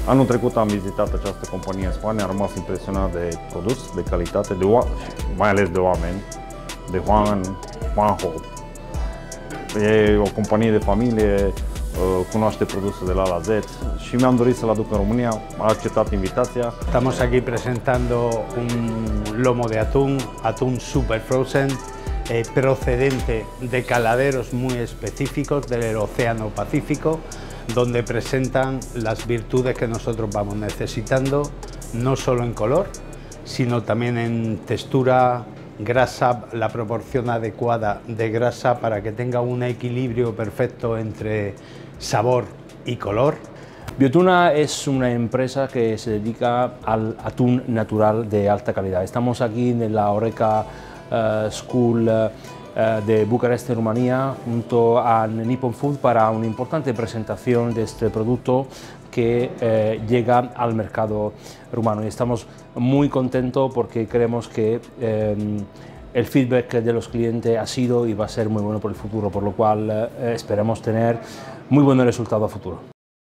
Anul trecut am vizitat această companie în Spania, am rămas impresionat de produs, de calitate, mai ales de oameni, de Juanjo. E o companie de familie, cunoaște produsul de la A la Z și mi-am dorit să-l aduc în România, a acceptat invitația. Estamos aquí presentando un lomo de atún super frozen, procedente de caladeros muy específicos del Océano Pacífico, donde presentan las virtudes que nosotros vamos necesitando, no solo en color, sino también en textura, grasa, la proporción adecuada de grasa para que tenga un equilibrio perfecto entre sabor y color. Biotuna es una empresa que se dedica al atún natural de alta calidad. Estamos aquí en la Horeca School de Bucarest, Rumanía, junto a Nippon Food para una importante presentación de este producto que llega al mercado rumano. Y estamos muy contentos porque creemos que el feedback de los clientes ha sido y va a ser muy bueno por el futuro, por lo cual esperamos tener muy buenos resultados a futuro.